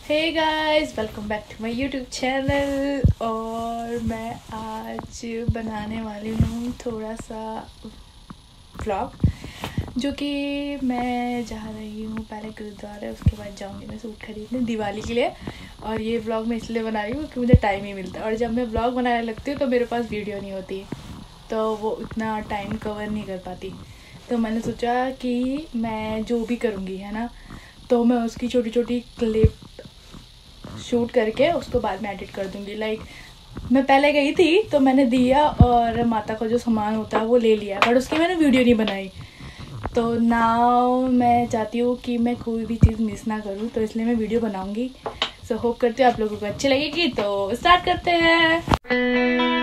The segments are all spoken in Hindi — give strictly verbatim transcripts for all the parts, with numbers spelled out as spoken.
Hey guys, welcome back to my YouTube channel. और मैं आज बनाने वाली हूँ थोड़ा सा व्लॉग, जो कि मैं जा रही हूँ पहले गुरुद्वारे, उसके बाद जाऊँगी मैं सूट खरीदने दिवाली के लिए। और ये व्लॉग मैं इसलिए बना रही हूँ क्योंकि मुझे टाइम ही मिलता है, और जब मैं व्लॉग बनाने लगती हूँ तो मेरे पास वीडियो नहीं होती, तो वो उतना टाइम कवर नहीं कर पाती। तो मैंने सोचा कि मैं जो भी करूँगी है ना, तो मैं उसकी छोटी छोटी क्लिप शूट करके उसको बाद में एडिट कर दूँगी। लाइक मैं पहले गई थी तो मैंने दिया और माता का जो सामान होता है वो ले लिया, बट उसकी मैंने वीडियो नहीं बनाई। तो नाउ मैं चाहती हूँ कि मैं कोई भी चीज़ मिस ना करूँ, तो इसलिए मैं वीडियो बनाऊँगी। सो होप करती हूँ आप लोगों को अच्छी लगेगी। तो स्टार्ट करते हैं।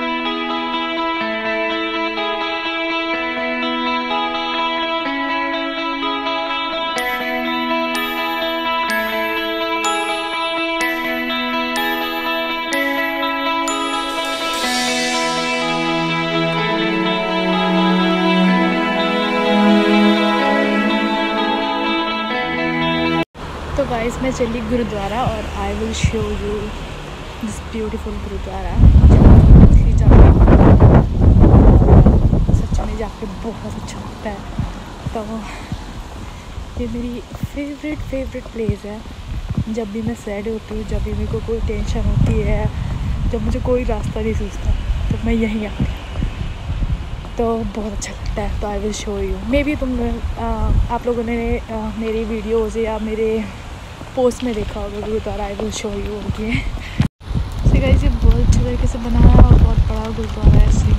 तो गाइस मैं चली गुरुद्वारा और I will show you this beautiful gurudwara. सच में जाके बहुत अच्छा लगता है। तो ये मेरी फेवरेट फेवरेट प्लेस है। जब भी मैं सैड होती हूँ, जब भी मेरे को कोई टेंशन होती है, जब मुझे कोई रास्ता नहीं सूझता, तो मैं यहीं आती हूँ, तो बहुत अच्छा लगता है। तो I will show you. Maybe तुम आ, आप लोगों ने आ, मेरी वीडियोज़ या मेरे पोस्ट में देखा होगा gurudwara. I will show you. Okay so guys, ये बहुत अच्छे तरीके से बनाया है और बहुत बड़ा गुरुद्वारा है ऐसे।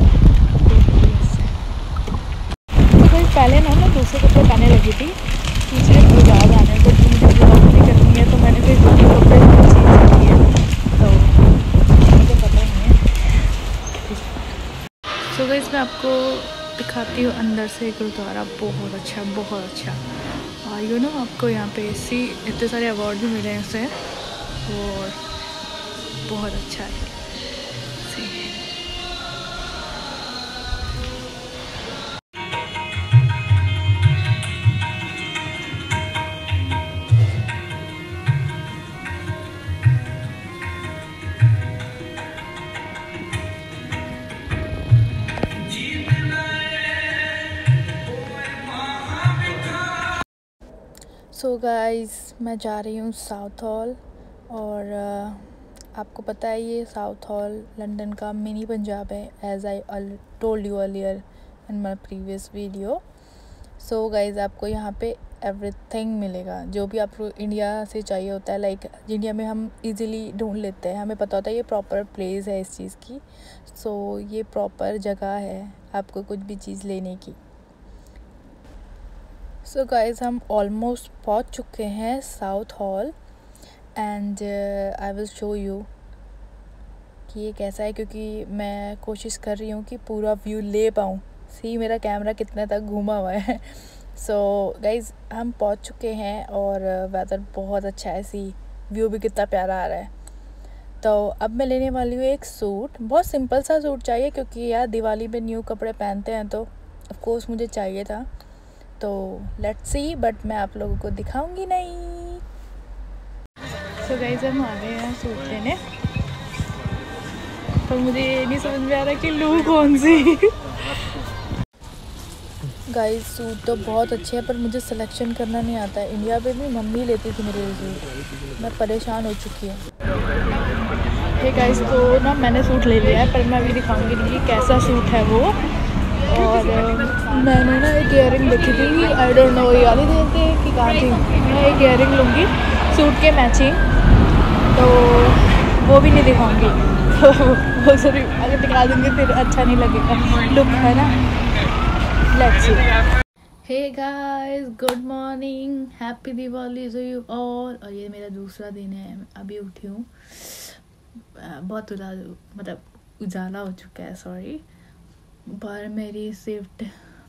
तो भाई पहले ना मैं दूसरे कपड़े पहनने लगी थी कि मुझे गुरुद्वारा जाना है, बट मुझे ब्लॉग नहीं करनी है, तो मैंने फिर दूसरे कपड़े चेंज किए। तो मुझे पता नहीं है। सो गाइस मैं आपको दिखाती हूँ अंदर से गुरुद्वारा। बहुत अच्छा, बहुत अच्छा। और यू नो आपको यहाँ पे सी इतने सारे अवार्ड भी मिले हैं इसे, और बहुत अच्छा है। सो गाइस मैं जा रही हूँ साउथ हॉल, और uh, आपको पता है ये साउथ हॉल लंदन का मिनी पंजाब है, as I told you earlier in my previous video. So guys आपको यहाँ पे एवरीथिंग मिलेगा जो भी आपको इंडिया से चाहिए होता है। लाइक like, इंडिया में हम इजीली ढूंढ लेते हैं, हमें पता होता है ये प्रॉपर प्लेस है इस चीज़ की। सो so, ये प्रॉपर जगह है आपको कुछ भी चीज़ लेने की। सो so गाइज हम ऑलमोस्ट पहुंच चुके हैं Southall, and I will show you कि ये कैसा है, क्योंकि मैं कोशिश कर रही हूँ कि पूरा व्यू ले पाऊँ। सी मेरा कैमरा कितने तक घूमा हुआ है। सो so गाइज हम पहुंच चुके हैं और वेदर uh, बहुत अच्छा है, सी व्यू भी कितना प्यारा आ रहा है। तो अब मैं लेने वाली हूँ एक सूट। बहुत सिंपल सा सूट चाहिए, क्योंकि यार दिवाली में न्यू कपड़े पहनते हैं, तो ऑफ कोर्स मुझे चाहिए था। तो लेट्स सी, बट मैं आप लोगों को दिखाऊंगी नहीं। सो गाइस हम आ गए हैं सूट लेने, पर मुझे ये नहीं समझ में आ रहा कि लूँ कौन सी। गाइस सूट तो बहुत अच्छे हैं, पर मुझे सिलेक्शन करना नहीं आता है। इंडिया पे भी मम्मी लेती थी मेरे सूट, मैं परेशान हो चुकी हूँ। हे गाइस तो ना मैंने सूट ले लिया है, पर मैं अभी दिखाऊंगी नहीं कि कैसा सूट है वो। और मैंने ना एक इयरिंग देखी थी, आई डोंट नो ये वाली देखते हैं कि कहाँ थी। मैं एक इयरिंग लूँगी सूट के मैचिंग, तो वो भी नहीं दिखाऊंगी। तो वो सॉरी अगर दिखा दूँगी फिर अच्छा नहीं लगेगा लुक, है ना। Let's see. Hey guys, good morning, happy Diwali to you all. और ये मेरा दूसरा दिन है, अभी उठी हूँ। बहुत उजाला मतलब उजाला हो चुका है, सॉरी। पर मेरी शिफ्ट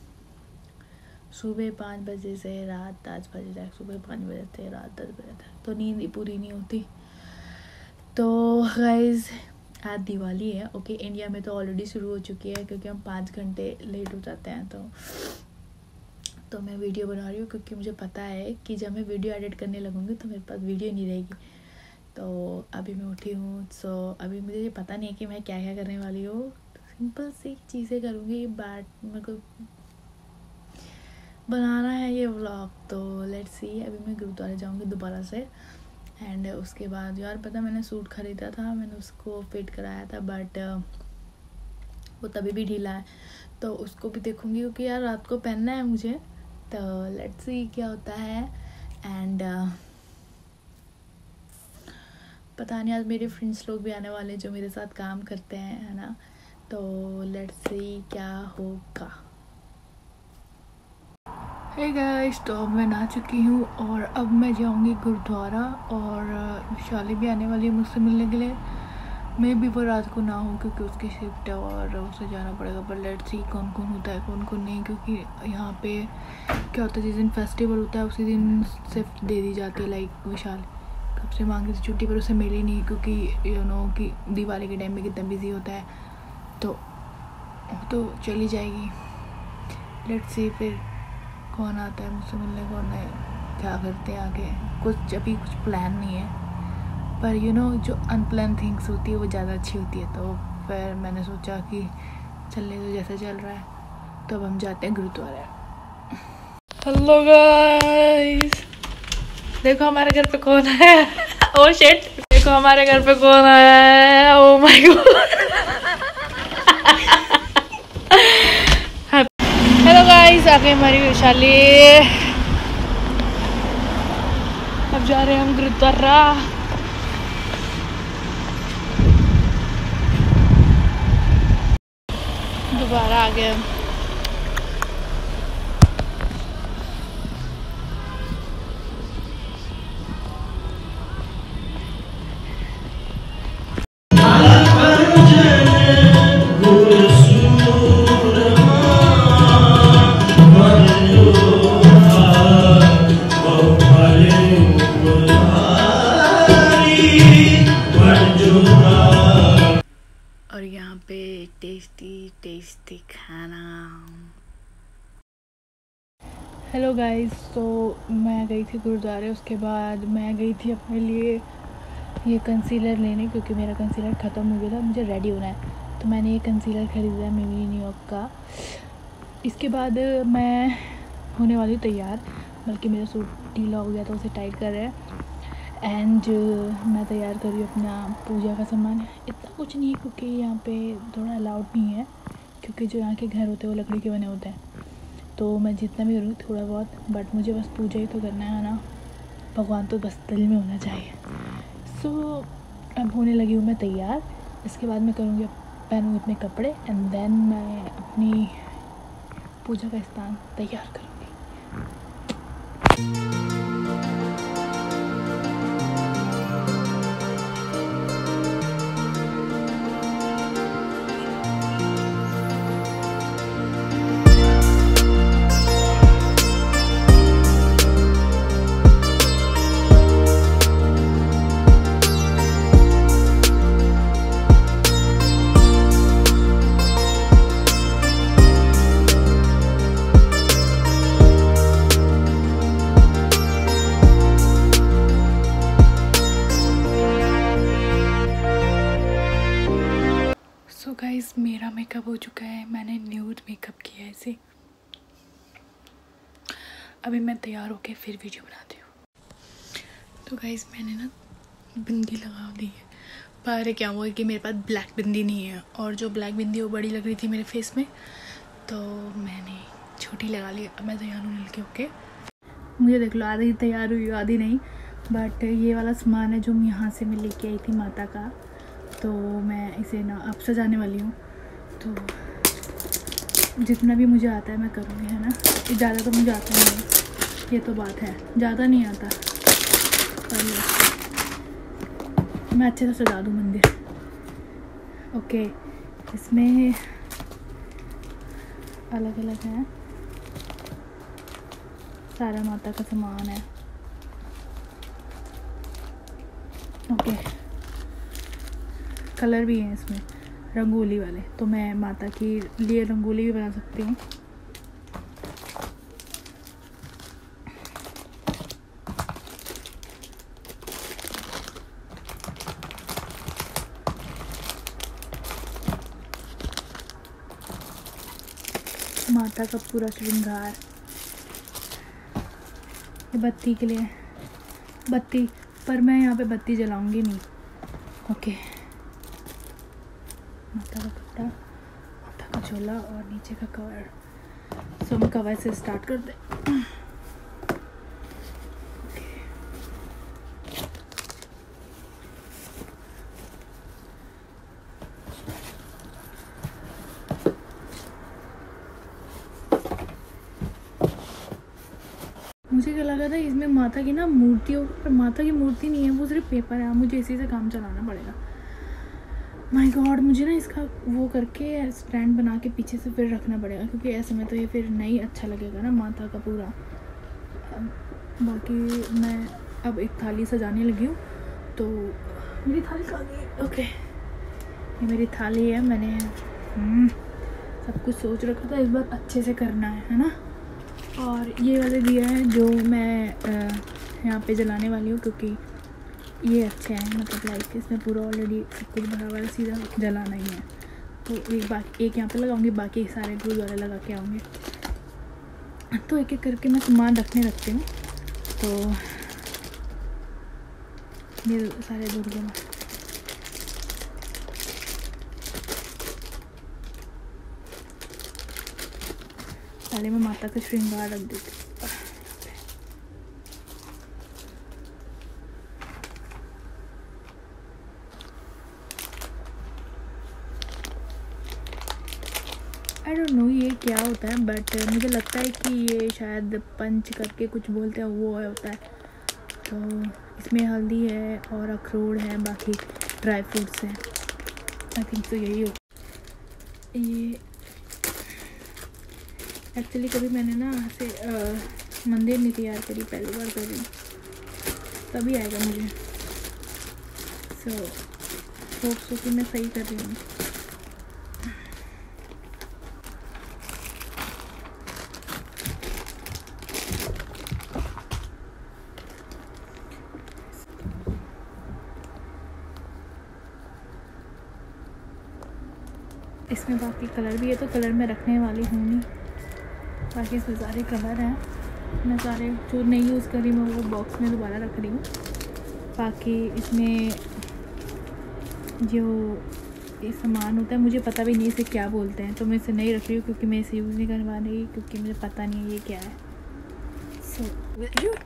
सुबह पाँच बजे से रात दस बजे तक, सुबह पाँच बजे से रात दस बजे तक, तो नींद ही पूरी नहीं होती। तो गाइस आज दिवाली है। ओके okay, इंडिया में तो ऑलरेडी शुरू हो चुकी है, क्योंकि हम पाँच घंटे लेट हो जाते हैं। तो तो मैं वीडियो बना रही हूँ, क्योंकि मुझे पता है कि जब मैं वीडियो एडिट करने लगूँगी तो मेरे पास वीडियो नहीं रहेगी। तो अभी मैं उठी हूँ। सो अभी मुझे ये पता नहीं है कि मैं क्या क्या करने वाली हूँ। सिंपल सी चीज़ें करूँगी, बट मेरे को बनाना है ये व्लॉग। तो लेट्स सी। अभी मैं गुरुद्वारे जाऊँगी दोबारा से, एंड उसके बाद यार पता मैंने सूट ख़रीदा था, मैंने उसको फिट कराया था, बट वो तभी भी ढीला है, तो उसको भी देखूँगी क्योंकि यार रात को पहनना है मुझे। तो लेट्स सी क्या होता है। एंड uh, पता नहीं आज मेरे फ्रेंड्स लोग भी आने वाले हैं जो मेरे साथ काम करते हैं, है ना। तो लेट्स सी क्या होगा। हे गाइस, तो अब मैं नहा चुकी हूँ और अब मैं जाऊँगी गुरुद्वारा, और विशाली भी आने वाली है मुझसे मिलने के लिए। मैं भी वो रात को ना हूँ क्योंकि उसकी शिफ्ट है और उसे जाना पड़ेगा, पर लेट्स सी कौन कौन होता है कौन कौन नहीं, क्योंकि यहाँ पे क्या होता है जिस दिन फेस्टिवल होता है उसी दिन शिफ्ट दे दी जाती है। लाइक विशाल कब से मांगी थी छुट्टी, पर उसे मिली नहीं क्योंकि यू नो कि दिवाली के टाइम में कितना बिजी होता है, तो तो चली जाएगी। लेट्स सी फिर कौन आता है मुझसे मिलने, कौन है, क्या करते हैं आगे। कुछ अभी कुछ प्लान नहीं है, पर यू नो जो अनप्लान थिंग्स होती है वो ज़्यादा अच्छी होती है। तो फिर मैंने सोचा कि चलने तो जैसा चल रहा है, तो अब हम जाते हैं गुरुद्वारा। हेलो गाइस, देखो हमारे घर पे कौन है। ओह शिट, देखो हमारे घर पे कौन आया है। Oh my god. Hello guys, आगे हमारी विशाली। अब जा रहे हैं हम गुरुद्वारा। दोबारा आ गए हम। और यहाँ पे टेस्टी टेस्टी खाना। हेलो गाइस, तो मैं गई थी गुरुद्वारे, उसके बाद मैं गई थी अपने लिए ये कंसीलर लेने, क्योंकि मेरा कंसीलर ख़त्म हो गया था, मुझे रेडी होना है। तो मैंने ये कंसीलर ख़रीदा है मेबेलिन न्यूयॉर्क का। इसके बाद मैं होने वाली हूँ तैयार, बल्कि मेरा सूट ढीला हो गया तो उसे टाइट कर रहे हैं। एंड uh, मैं तैयार कर रही हूँ अपना पूजा का सामान। इतना कुछ नहीं है क्योंकि यहाँ पे थोड़ा अलाउड नहीं है, क्योंकि जो यहाँ के घर होते हैं वो लकड़ी के बने होते हैं। तो मैं जितना भी करूँ थोड़ा बहुत, बट मुझे बस पूजा ही तो करना है ना, भगवान तो बस दिल में होना चाहिए। सो so, अब होने लगी हूँ मैं तैयार। इसके बाद मैं करूँगी, पहनूँगी अपने कपड़े, एंड देन मैं अपनी पूजा का स्थान तैयार करूँगी। सो so गाइस, मेरा मेकअप हो चुका है, मैंने न्यूड मेकअप किया है इसे। अभी मैं तैयार होके फिर वीडियो बनाती हूँ। तो गाइस, मैंने ना बिंदी लगा दी है, पर क्या हुआ कि मेरे पास ब्लैक बिंदी नहीं है, और जो ब्लैक बिंदी वो बड़ी लग रही थी मेरे फेस में, तो मैंने छोटी लगा ली। अब मैं तैयार हूँ मिलके ओके। मुझे देख लो, आधी तैयार हुई आधी नहीं, बट ये वाला सामान है जो मैं यहाँ से मैं लेके आई थी माता का, तो मैं इसे ना अब सजाने वाली हूँ। तो जितना भी मुझे आता है मैं करूँगी, है ना। ज़्यादा तो मुझे आता नहीं है, ये तो बात है, ज़्यादा नहीं आता, पर मैं अच्छे से सजा दूँ मंदिर। ओके, इसमें अलग अलग है, सारा माता का सामान है। ओके, कलर भी हैं इसमें रंगोली वाले, तो मैं माता के लिए रंगोली भी बना सकती हूँ। माता का पूरा श्रृंगार। ये बत्ती के लिए बत्ती, पर मैं यहाँ पे बत्ती जलाऊंगी नहीं। ओके, माता का कपड़ा, माता का झोला और नीचे का कवर। सो हम कवर से स्टार्ट करते हैं। मुझे क्या लगा था इसमें माता की ना मूर्ति हो, पर माता की मूर्ति नहीं है, वो सिर्फ पेपर है। मुझे इसी से काम चलाना पड़ेगा। माय गॉड, मुझे ना इसका वो करके स्टैंड बना के पीछे से फिर रखना पड़ेगा, क्योंकि ऐसे में तो ये फिर नहीं अच्छा लगेगा ना माता का पूरा। बाकी मैं अब एक थाली सजाने लगी हूँ, तो मेरी थाली कहाँ गई? ओके, ये मेरी थाली है। मैंने सब कुछ सोच रखा था, इस बार अच्छे से करना है है ना। और ये वाले दिया है जो मैं यहाँ पे जलाने वाली हूँ, क्योंकि ये अच्छे हैं, मतलब लाइक इसमें पूरा ऑलरेडी सब कुछ भरा हुआ है, सीधा जलाना ही है। तो एक बाकी एक यहाँ पे लगाऊंगी, बाकी सारे गुरुद्वारे लगा के आऊँगी। तो एक एक करके मैं सामान रखने रखती हूँ। तो ये सारे दुर्गा पहले मैं माता का श्रृंगार रख देती हूँ। आई डोंट नो ये क्या होता है, बट मुझे लगता है कि ये शायद पंच करके कुछ बोलते हैं, वो होता है। तो इसमें हल्दी है और अखरोट है, बाकी ड्राई फ्रूट्स हैं। आई थिंक तो यही हो। ये एक्चुअली कभी मैंने ना ऐसे मंदिर नहीं तैयार करी, पहली बार कर रही हूँ, तभी आएगा मुझे। सो होप सो कि मैं सही कर रही हूँ। इसमें बाकी कलर भी है, तो कलर मैं रखने वाली हूँ नहीं। बाकी इसमें सारे कलर हैं, मैं सारे जो नहीं यूज़ करी मैं वो बॉक्स में दोबारा रख रही हूँ। बाकी इसमें जो ये सामान होता है मुझे पता भी नहीं इसे क्या बोलते हैं, तो मैं इसे नहीं रख रही हूँ, क्योंकि मैं इसे यूज़ नहीं करवा रही, क्योंकि मुझे पता नहीं है ये क्या है। सो so,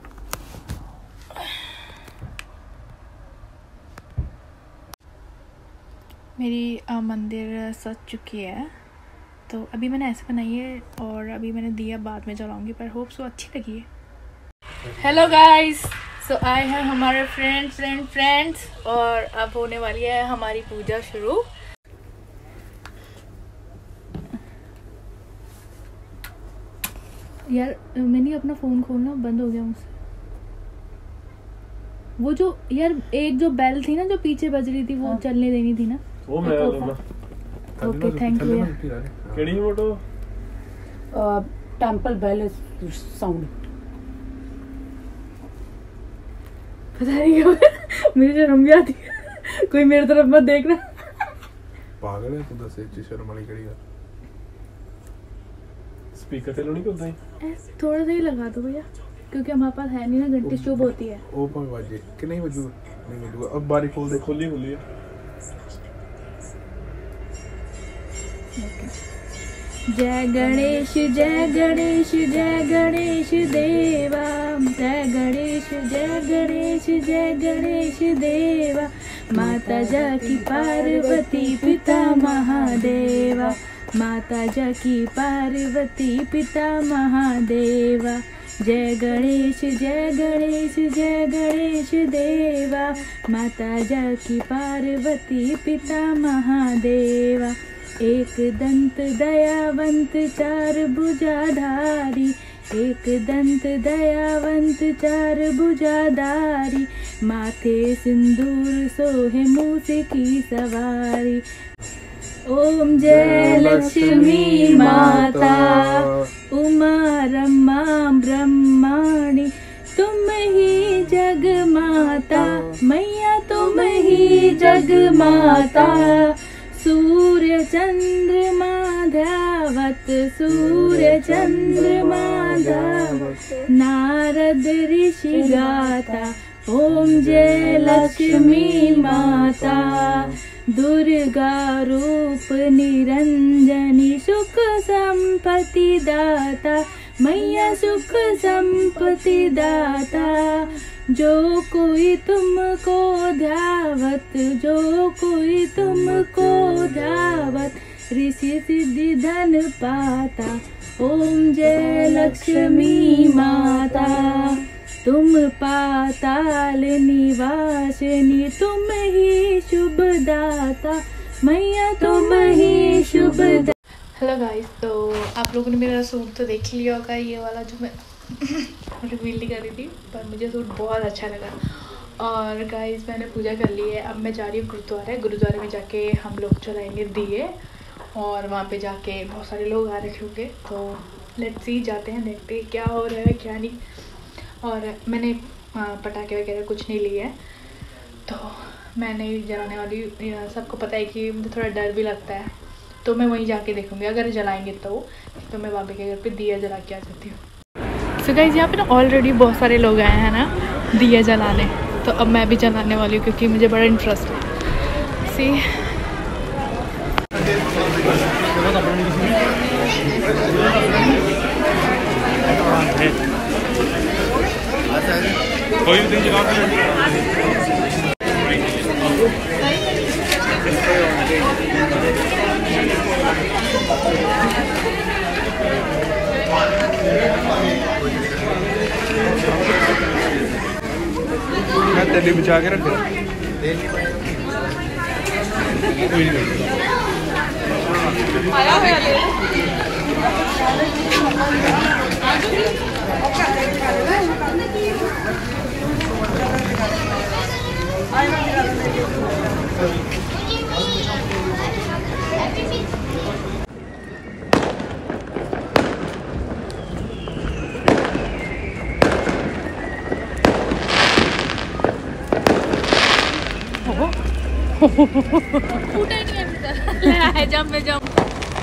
मेरी आ, मंदिर सज चुकी है। तो अभी मैंने ऐसे बनाई है, और अभी मैंने दिया बाद में जलाऊंगी, पर होप सो अच्छी लगी है। हेलो गाइस, सो आए हैं हमारे फ्रेंड्स फ्रेंड फ्रेंड्स और अब होने वाली है हमारी पूजा शुरू। यार मैंने अपना फ़ोन खोलना बंद हो गया मुझसे। वो जो यार एक जो बेल थी ना जो पीछे बज रही थी, वो हाँ। चलने देनी थी ना, वो मैं ओके थैंक यू। केड़ी फोटो टेंपल बेल साउंड पता नहीं क्यों मुझे शर्म भी आती है। कोई मेरी तरफ मत देखना, पागल है तू। दस इच शर्म वाली केड़ी है? स्पीकर ते नहीं करदा है, थोड़ा सा ही लगा दो भैया, क्योंकि हमारे पास है नहीं ना, घंटी शुभ होती है। ओ पर बजे कि नहीं बजू नहीं बजू। अब बारी खोल दे, खोली खोली है। जय गणेश जय गणेश जय गणेश देवा, जय गणेश जय गणेश जय गणेश देवा, माता जाकी पार्वती पिता महादेवा, माता जाकी पार्वती पिता महादेवा, जय गणेश जय गणेश जय गणेश देवा, माता जाकी पार्वती पिता महादेवा, एक दंत दयावंत चार भुजाधारी, एक दंत दयावंत चार भुजाधारी, माथे सिंदूर सोहे मूस की सवारी। ओम जय लक्ष्मी माता उमा रमा ब्रह्माणी, तुम ही जग माता मैया, तुम ही जग माता, सूर्य चंद्रमा ध्यावंती गावत सूर्य चंद्रमा गावत नारद ऋषि गाता ओम जय लक्ष्मी माता दुर्गा रूप निरंजनी सुख संपत्ति दाता मैया सुख संपत्ति दाता जो कोई तुमको ध्यावत जो कोई तुमको ध्यावत ऋषि सिद्धि धन पाता ओम जय लक्ष्मी माता तुम पाताल निवासिनी तुम ही शुभ दाता मैया तुम ही शुभ दाता। हेलो गाइस, तो आप लोगों ने मेरा सूट तो देख लिया होगा, ये वाला जो मैं रिवील नहीं कर रही थी, पर मुझे सूट बहुत अच्छा लगा। और गाइस मैंने पूजा कर ली है, अब मैं जा रही हूँ गुरुद्वारे। गुरुद्वारे में जाके हम लोग जलाएंगे दिए और वहाँ पे जाके बहुत सारे लोग आ रखे होंगे, तो लेट्स सी, जाते हैं, देखते हैं क्या हो रहा है क्या नहीं। और मैंने पटाखे वगैरह कुछ नहीं लिए हैं, तो मैं नहीं जलाने वाली। सबको पता है कि मुझे थोड़ा डर भी लगता है, तो मैं वहीं जाके देखूँगी, अगर जलाएंगे तो तो मैं बाबे के घर पे दिया जला के आ जाती हूँ। सो गाइस, यहाँ पे ना ऑलरेडी बहुत सारे लोग आए हैं ना दिया जलाने, तो अब मैं भी जलाने वाली हूँ क्योंकि मुझे बड़ा इंटरेस्ट है। सी कोई भी जला मैं तेली बचा के रख फूटा ही नहीं है अभी तक। जम में जम।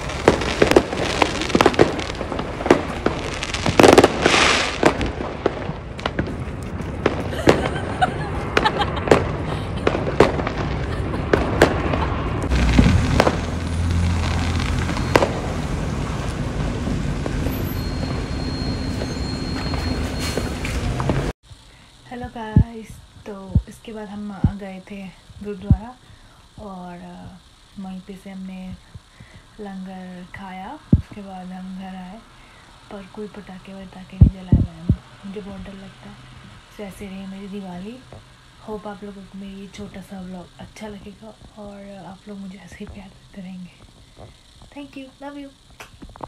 हेलो गाइस, तो इसके बाद हम गए थे गुरुद्वारा और वहीं पे से हमने लंगर खाया। उसके बाद हम घर आए, पर कोई पटाखे वटाखे नहीं जलाए मैंने, मुझे बहुत डर लगता है। तो ऐसे रही मेरी दिवाली। होप आप लोगों को मेरी छोटा सा व्लॉग अच्छा लगेगा और आप लोग मुझे ऐसे ही प्यार देते रहेंगे। Thank you, love you.